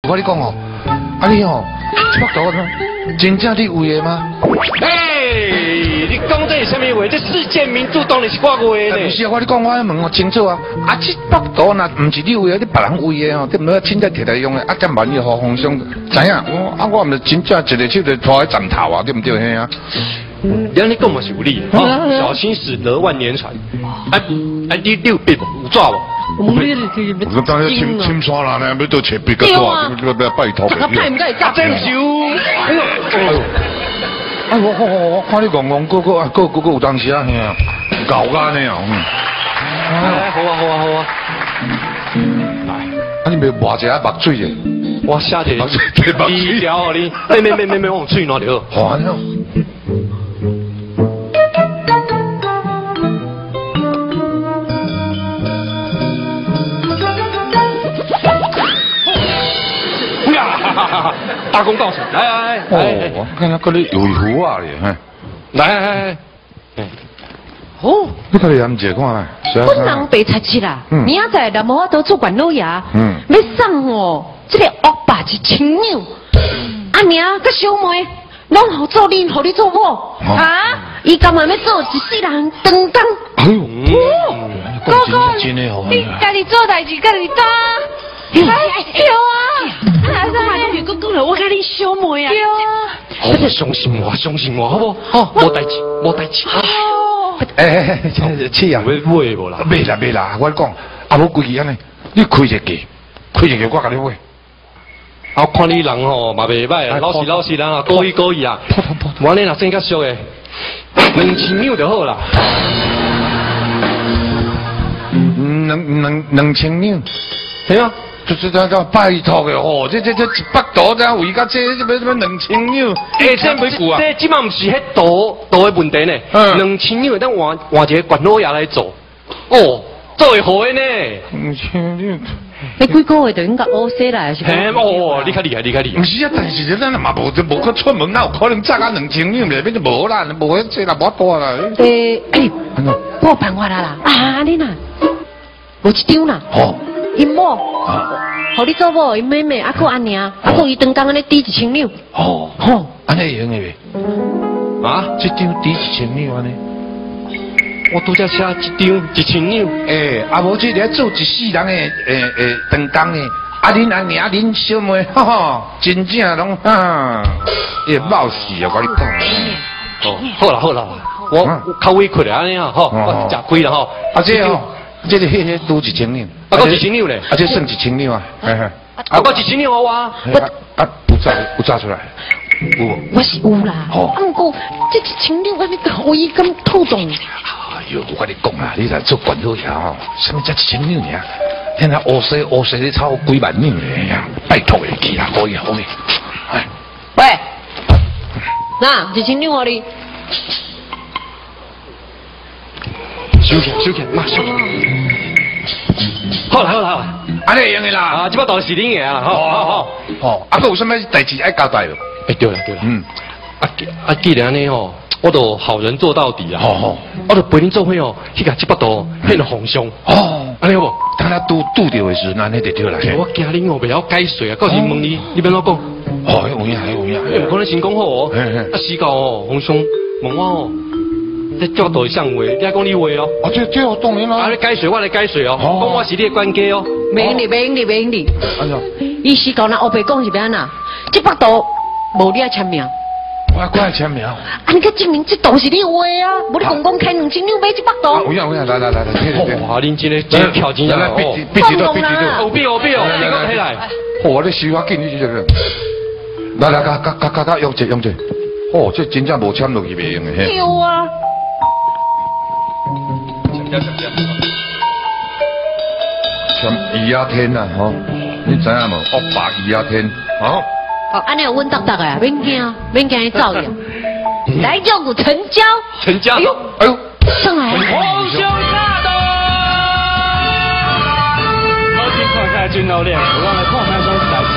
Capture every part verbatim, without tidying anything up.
我跟你讲哦，啊你哦，这百度真正你为的吗？ 哎，你讲这是什么话？这世界名著当然是我画的呢。 不是啊，我你讲我问我清楚啊，啊这百度那不是你为的，你别人为的哦，你唔要凊彩摕来用的，啊咁万一互皇上知影，我啊我唔是真正一个手就拖喺枕头啊，对唔对嘿啊？ 你安尼讲嘛是有理，哦，小心驶得万年船。哎哎，你你有笔无？有纸无？ 我我当然清清楚啦，呢要到切笔个纸，要要拜托。 他派唔该啊，真是有。哎呦哎呦！ 啊我我我我看你讲讲个个啊个个个有当时啊，嘿啊，搞干呢啊，嗯。 哎，好啊好啊好啊。来， 啊你袂抹一下目水嘅？ 我下一个低调你，没没没没没往嘴拿着。 好啊。 大功告成，来来来， 哦，我看他嗰啲油壶啊咧，嘿， 来来来， 哦， 你看你饮者看啦， 本人白菜七啦，明仔载南无法度做管老爷，嗯，要送哦，这个恶霸一千两，阿娘甲小妹拢好做恁，互你做我，啊，伊干嘛要做一世人当当？ 哎呦， 哥哥，你家己做代志，家己担。有啊，啊，怎么就哥哥了？我跟你小妹啊。 有啊。相信我，相信我，好不？好，无代志，无代志。 哎哎哎，气啊！ 买买无啦？ 买啦买啦，我讲，啊无规矩安尼，你开一个，开一个我甲你买。 啊，看你人吼嘛袂歹啊，老实老实人啊，故意故意啊。我呢若生较俗的，两千两就好啦。 两两两千两， 系啊。 这这这这拜托的哦，这这这一百多这为甲这这要什么两千两？ 哎，这不是这即嘛不是迄图图的问题呢？两千两咱换换一个管老爷来做，哦，做会好的呢。 两千两， 你几个月就应该学习啦，是吧？ 嘿，哦，你较厉害，你较厉害。 不是啊，但是咱嘛无无去出门，哪有可能砸啊两千两？变就无啦，无迄这啦，无多啦。 诶，我有办法啦啦，啊，你呐，有一张啦。好。因某，互你做某，因妹妹，啊，佮阿娘，啊，佮伊当工安尼抵一千两。 哦，吼，安尼用的袂？啊， 这张抵一千两安尼。 我拄则写一张一千两。 诶，啊无这个做一世人的诶诶当工的，啊恁阿娘恁小妹，哈哈，真正拢哈，会冒死啊！我跟你讲。 哦，好啦好啦，我较委屈的安尼啊，吼，我食亏啦吼。 啊这哦。这个迄迄多一千两， 啊，够一千两嘞， 啊，这剩一千两啊，嘿嘿， 啊，够一千两好啊， 我啊有炸有炸出来，有， 我是有啦，哦，啊，不过这一千两安尼可以咁透动。 哎呦，我跟你讲啊，你来做管老爷哦，什么叫一千两呀？现在乌西乌西你炒几万两嘞呀，拜托的去啦，可以可以，哎， 喂，那一千两我你。 收起，收起，妈收起。好啦，好啦，好啦， 安尼用的啦。 啊，这把都是恁的啦，吼，好好。 哦，啊，佮有什么代志爱交代咯？ 哎，对了，对了，嗯，啊，啊，既然安尼吼，我都好人做到底啊。好好，我就陪恁做伙哦，去甲这把刀献皇上。哦，安尼好无？ 当然拄拄着的时阵，安尼就对啦。 我惊恁哦，袂晓解释啊，到时问你，你要怎讲？ 哦，有影，有影。 哎，可能先讲好哦。啊，时到哦，皇上问我哦。这角度上话，你还讲你话哦？ 啊，这这当然啦。 啊，你解水，我来解水哦。讲我是你的管家哦。 免你，免你，免你。哎呀，伊是讲那黑白讲是要安那？这幅图无你爱签名。 我我爱签名。啊， 你个证明这图是你画啊？无你公公开两千两买这幅图。 有影有影，来来来来， 哇，恁真的真跳真啊！ 必须必须的必须的。 有必有必哦，你讲起来。 哦，你手法紧，你这个。来来，加加加加加，用者用者。哦，这真正无签落去袂用的嘿。 有啊。 签易亚天呐，吼，你知影无？恶霸易亚天，吼。 哦，安尼有稳当当的，免惊，免惊伊造谣。来叫我成交。 成交。哎呦， 哎呦， 上来。 皇兄驾到！ 好听看开真老练，我来看看种代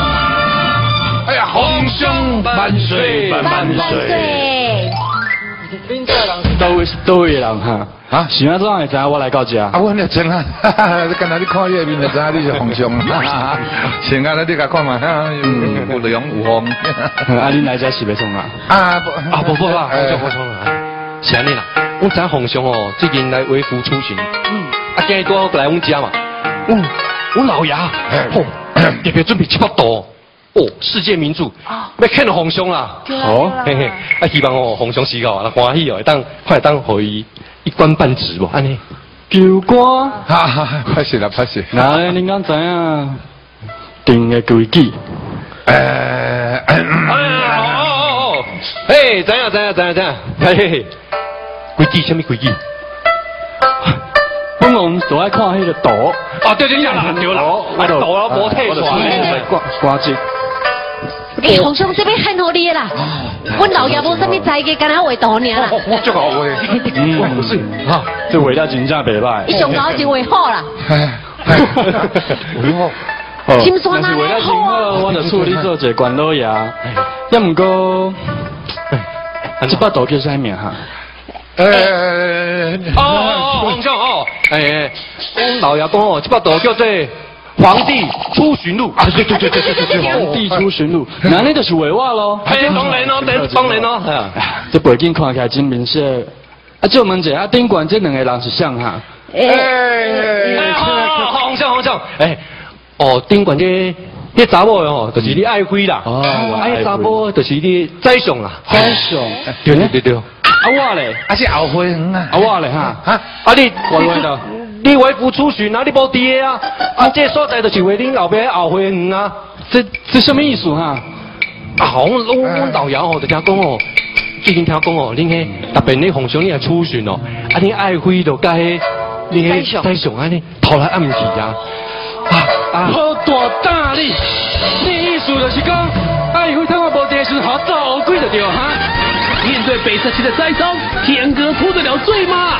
志。 哎呀，皇兄万岁万岁！ 恁这人是倒位是倒位的人哈？啊，是安怎会知影我来到这？ 啊，我那真啊，哈哈，你刚才你看你的面就知影你是皇上，先啊，你甲看嘛，有龙有凤。 啊，恁来这是要创啊？ 啊不啊不不啦，皇上皇上啦，是安尼啦。我知皇上哦，最近来微服出巡，嗯，啊今日拄好来阮家嘛，嗯，我老爷，吼，特别准备七百多。哦，世界名著，要见皇上啦！ 哦， 嘿嘿，啊，希望哦，皇上时候啊，欢喜哦，会当快当可以一官半职无？安尼， 求官， 哈哈，拍死啦，拍死！ 那恁敢知影定的规矩？ 诶， 哎哦哦哦，嘿，知影知影知影知影，嘿嘿嘿，规矩什么规矩？ 本王所爱看迄个图。 哦，对对对啦，对啦，啊，图啊，无退耍， 挂挂机。 哎，皇上这边很好你啦，阮老爷无啥物才艺，干那画图尔啦。 我足好画， 嗯，是哈，这画了真正袂歹。 伊上高就画好啦。 画好， 心酸啊， 若是为了真好，我就处理做一个官老爷。也毋过，这把图叫啥名哈？ 诶， 哦，皇上哦，哎，阮老爷讲哦，这把图叫做《皇帝出巡录》。啊，对对对对对对对， 皇帝出巡录，那那就是画我咯。 哎，当然咯，当然咯， 这背景看起来真明显。啊，借问一下，啊，顶管这两个人是谁哈？ 哎，皇上皇上，哎，哦，顶管这。迄查某哦，就是你爱妃啦。哦，爱查某就是你宰相啦。 宰相， 对对对对。啊我嘞， 啊是后妃园啊。 啊我嘞哈， 哈， 啊你我我的，你为夫出巡啊，你无伫个啊？啊这所在就是为恁后边后妃园啊。 这这什么意思哈？ 啊，阮阮老爷哦，就听讲哦，最近听讲哦，恁迄特别你皇上你来出巡哦，啊你爱妃就甲迄你迄宰相安尼偷来暗去啊。啊啊！ 好大胆你！你意思就是讲，爱妃趁我无地时，好走鬼就对哈？ 面对北侧期的栽赃，天哥脱得了罪吗？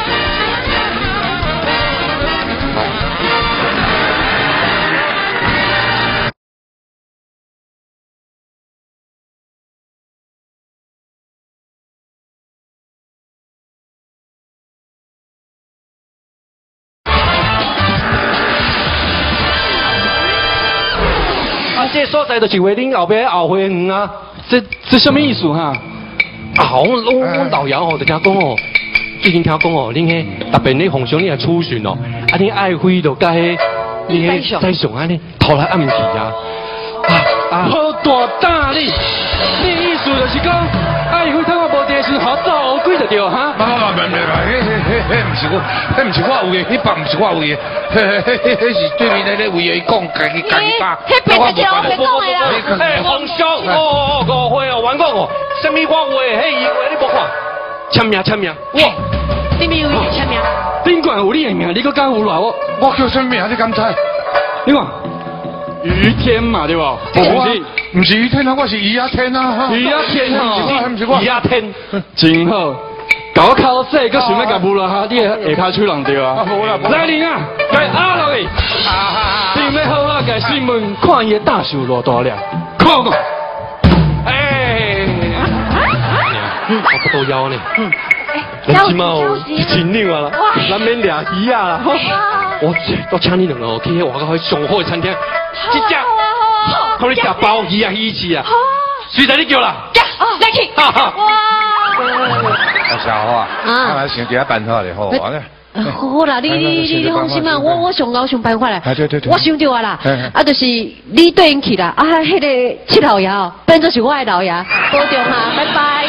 这所在就是为恁后边后妃园啊， 这这什么意思哈？ 啊，阮阮阮老爷哦，就听讲哦，最近听讲哦，恁迄特别你皇上你来出巡哦，啊恁爱妃就甲迄你迄宰相安尼偷来暗去啊。啊啊！ 好大胆你！你意思就是讲，爱妃趁我无地时，好走鬼就对哈？ 唔唔唔唔，迄迄迄迄唔是我，迄唔是我位嘅，迄把唔是我位嘅，迄迄迄迄是对面那个位嘅，伊讲家己家己打。 迄边是我会讲的啦。 哎，皇上，哦哦，误会哦，冤讲哦，什么我话，迄伊话你无看，签名签名。 哇，你咪有伊签名？ 顶管有你的名，你搁敢胡乱我？ 我叫什么名？你敢知？ 你看。于天嘛，对吧？ 不是，不是于天啊，我是于阿天啊。 于阿天哦，不是我， 于阿天， 真好。搞我考试，搁想要甲无落下，你下骹手人对啊。来人啊，来压落去。你要好好甲新闻看伊的大手偌大了，看看。 哎，我不都腰呢。 要起码哦，一千两啊啦，咱免掠鱼啊啦。我我请你两个去迄外口上好的餐厅，一只，看你食鲍鱼啊、鱼翅啊，随在你叫啦。 来去。哇！ 阿小花，啊，来想其他办法就好啊。 好啦，你你你放心啊，我我上高想办法来。 对对对。 我想到啊啦，啊就是你对因去啦，啊迄个七老爷哦，变做是我的老爷，保重哈，拜拜。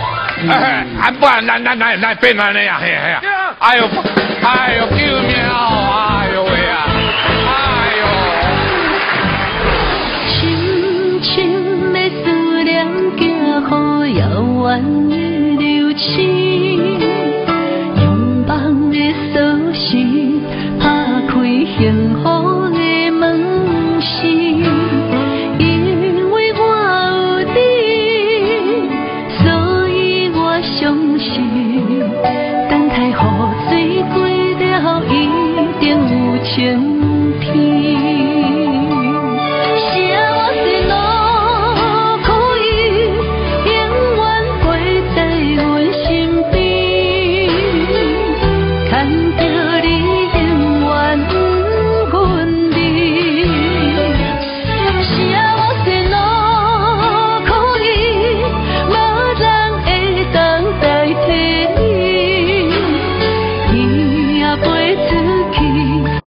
哎，啊不然咱咱咱咱变安尼啊，嘿嘿啊！哎呦，哎呦，救命哦！